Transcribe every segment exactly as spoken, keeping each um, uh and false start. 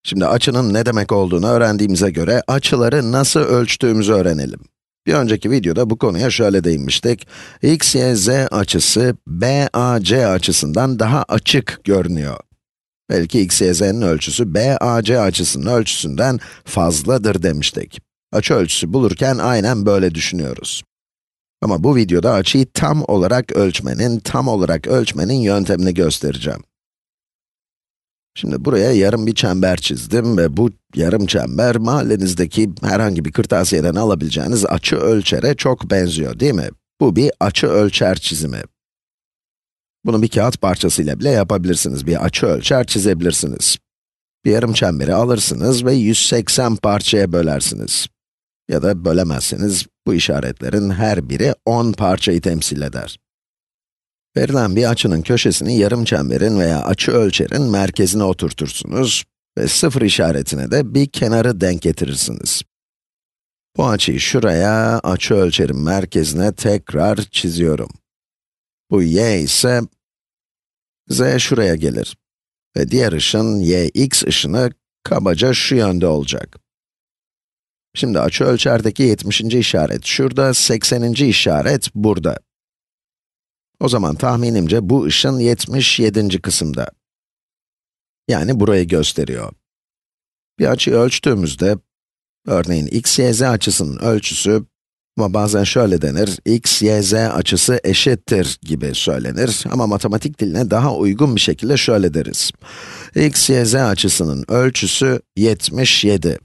Şimdi açının ne demek olduğunu öğrendiğimize göre açıları nasıl ölçtüğümüzü öğrenelim. Bir önceki videoda bu konuya şöyle değinmiştik. X, Y, Z açısı B A C açısından daha açık görünüyor. Belki X, Y, Z'nin ölçüsü B A C açısının ölçüsünden fazladır demiştik. Açı ölçüsü bulurken aynen böyle düşünüyoruz. Ama bu videoda açıyı tam olarak ölçmenin, tam olarak ölçmenin yöntemini göstereceğim. Şimdi buraya yarım bir çember çizdim ve bu yarım çember mahallenizdeki herhangi bir kırtasiyeden alabileceğiniz açı ölçere çok benziyor, değil mi? Bu bir açı ölçer çizimi. Bunu bir kağıt parçasıyla bile yapabilirsiniz, bir açı ölçer çizebilirsiniz. Bir yarım çemberi alırsınız ve yüz seksen parçaya bölersiniz. Ya da bölemezseniz, bu işaretlerin her biri on parçayı temsil eder. Verilen bir açının köşesini yarım çemberin veya açı ölçerin merkezine oturtursunuz ve sıfır işaretine de bir kenarı denk getirirsiniz. Bu açıyı şuraya, açı ölçerin merkezine tekrar çiziyorum. Bu y ise, z şuraya gelir. Ve diğer ışın, y x ışını kabaca şu yönde olacak. Şimdi açı ölçerdeki yetmişinci işaret şurada, sekseninci işaret burada. O zaman tahminimce bu ışın yetmiş yedinci kısımda. Yani burayı gösteriyor. Bir açıyı ölçtüğümüzde, örneğin x, y, z açısının ölçüsü, ama bazen şöyle denir, x, y, z açısı eşittir gibi söylenir ama matematik diline daha uygun bir şekilde şöyle deriz. X, y, z açısının ölçüsü yetmiş yedi.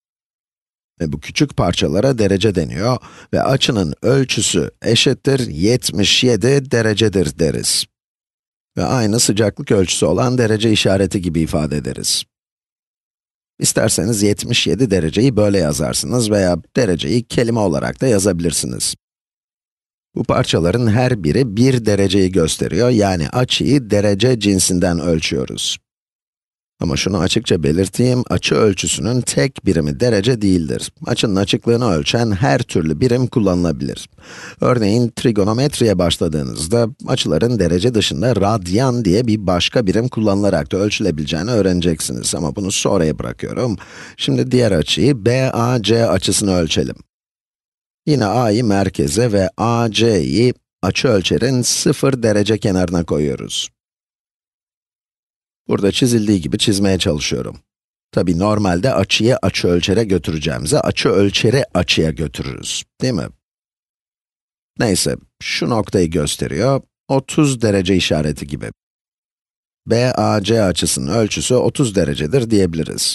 Ve bu küçük parçalara derece deniyor ve açının ölçüsü eşittir yetmiş yedi derecedir deriz. Ve aynı sıcaklık ölçüsü olan derece işareti gibi ifade ederiz. İsterseniz yetmiş yedi dereceyi böyle yazarsınız veya dereceyi kelime olarak da yazabilirsiniz. Bu parçaların her biri bir dereceyi gösteriyor, yani açıyı derece cinsinden ölçüyoruz. Ama şunu açıkça belirteyim, açı ölçüsünün tek birimi derece değildir. Açının açıklığını ölçen her türlü birim kullanılabilir. Örneğin, trigonometriye başladığınızda, açıların derece dışında radyan diye bir başka birim kullanılarak da ölçülebileceğini öğreneceksiniz. Ama bunu sonraya bırakıyorum. Şimdi diğer açıyı, B A C açısını ölçelim. Yine A'yı merkeze ve A C'yi açı ölçerin sıfır derece kenarına koyuyoruz. Burada çizildiği gibi çizmeye çalışıyorum. Tabii normalde açıyı açı ölçere götüreceğimize, açı ölçeri açıya götürürüz, değil mi? Neyse, şu noktayı gösteriyor, otuz derece işareti gibi. B A C açısının ölçüsü otuz derecedir diyebiliriz.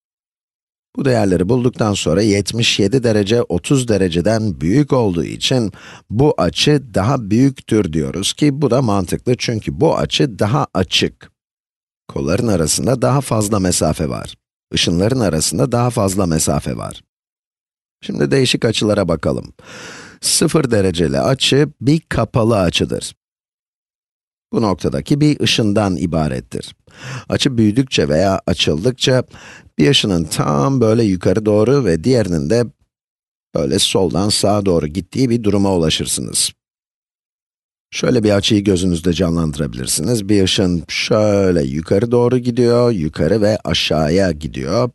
Bu değerleri bulduktan sonra yetmiş yedi derece otuz dereceden büyük olduğu için bu açı daha büyüktür diyoruz ki bu da mantıklı çünkü bu açı daha açık. Kolların arasında daha fazla mesafe var. Işınların arasında daha fazla mesafe var. Şimdi değişik açılara bakalım. sıfır dereceli açı bir kapalı açıdır. Bu noktadaki bir ışından ibarettir. Açı büyüdükçe veya açıldıkça bir ışının tam böyle yukarı doğru ve diğerinin de böyle soldan sağa doğru gittiği bir duruma ulaşırsınız. Şöyle bir açıyı gözünüzde canlandırabilirsiniz. Bir ışın şöyle yukarı doğru gidiyor, yukarı ve aşağıya gidiyor.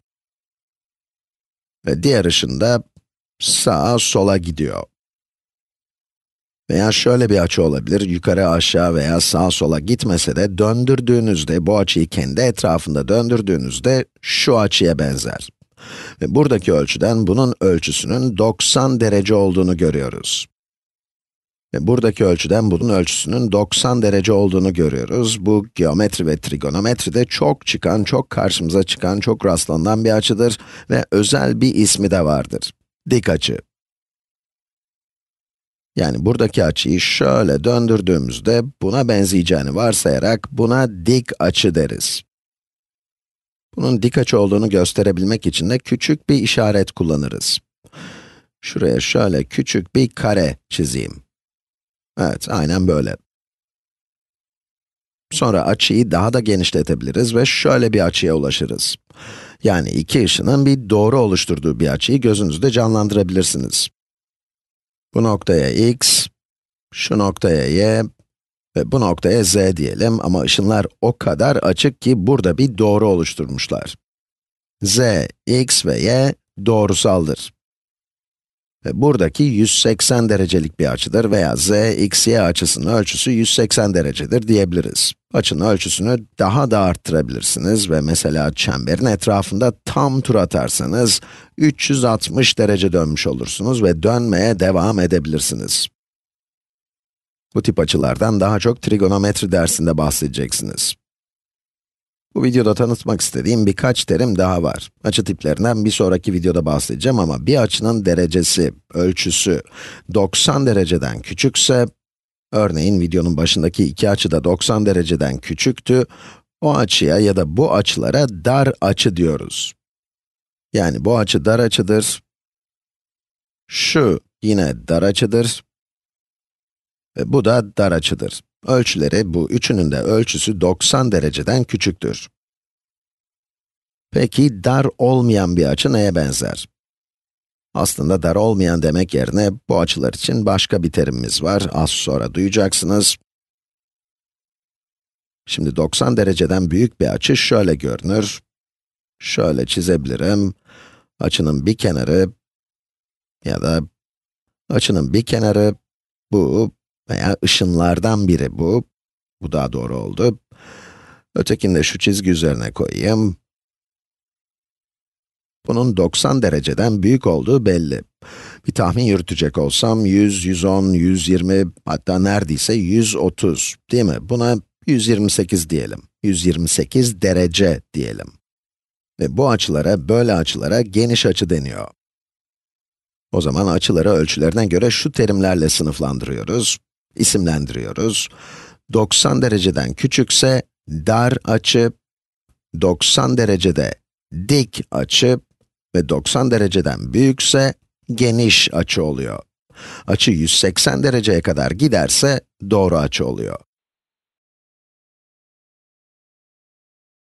Ve diğer ışın da sağa, sola gidiyor. Veya şöyle bir açı olabilir, yukarı, aşağı veya sağa, sola gitmese de döndürdüğünüzde, bu açıyı kendi etrafında döndürdüğünüzde şu açıya benzer. Ve buradaki ölçüden bunun ölçüsünün doksan derece olduğunu görüyoruz. Ve buradaki ölçüden bunun ölçüsünün doksan derece olduğunu görüyoruz. Bu geometri ve trigonometride çok çıkan, çok karşımıza çıkan, çok rastlanan bir açıdır ve özel bir ismi de vardır. Dik açı. Yani buradaki açıyı şöyle döndürdüğümüzde buna benzeyeceğini varsayarak buna dik açı deriz. Bunun dik açı olduğunu gösterebilmek için de küçük bir işaret kullanırız. Şuraya şöyle küçük bir kare çizeyim. Evet, aynen böyle. Sonra açıyı daha da genişletebiliriz ve şöyle bir açıya ulaşırız. Yani iki ışının bir doğru oluşturduğu bir açıyı gözünüzde canlandırabilirsiniz. Bu noktaya x, şu noktaya y ve bu noktaya z diyelim ama ışınlar o kadar açık ki burada bir doğru oluşturmuşlar. z, x ve y doğrusaldır. Ve buradaki yüz seksen derecelik bir açıdır veya z, x, y açısının ölçüsü yüz seksen derecedir diyebiliriz. Açının ölçüsünü daha da arttırabilirsiniz ve mesela çemberin etrafında tam tur atarsanız üç yüz altmış derece dönmüş olursunuz ve dönmeye devam edebilirsiniz. Bu tip açılardan daha çok trigonometri dersinde bahsedeceksiniz. Bu videoda tanıtmak istediğim birkaç terim daha var. Açı tiplerinden bir sonraki videoda bahsedeceğim ama bir açının derecesi, ölçüsü doksan dereceden küçükse, örneğin videonun başındaki iki açı da doksan dereceden küçüktü, o açıya ya da bu açılara dar açı diyoruz. Yani bu açı dar açıdır, şu yine dar açıdır ve bu da dar açıdır. Ölçüleri, bu üçünün de ölçüsü doksan dereceden küçüktür. Peki, dar olmayan bir açı neye benzer? Aslında dar olmayan demek yerine bu açılar için başka bir terimimiz var, az sonra duyacaksınız. Şimdi doksan dereceden büyük bir açı şöyle görünür. Şöyle çizebilirim. Açının bir kenarı ya da açının bir kenarı bu veya ışınlardan biri bu. Bu daha doğru oldu. Ötekini de şu çizgi üzerine koyayım. Bunun doksan dereceden büyük olduğu belli. Bir tahmin yürütecek olsam yüz, yüz on, yüz yirmi, hatta neredeyse yüz otuz, değil mi? Buna yüz yirmi sekiz diyelim. yüz yirmi sekiz derece diyelim. Ve bu açılara, böyle açılara geniş açı deniyor. O zaman açıları ölçülerine göre şu terimlerle sınıflandırıyoruz, isimlendiriyoruz. doksan dereceden küçükse dar açı, doksan derecede dik açı ve doksan dereceden büyükse geniş açı oluyor. Açı yüz seksen dereceye kadar giderse doğru açı oluyor.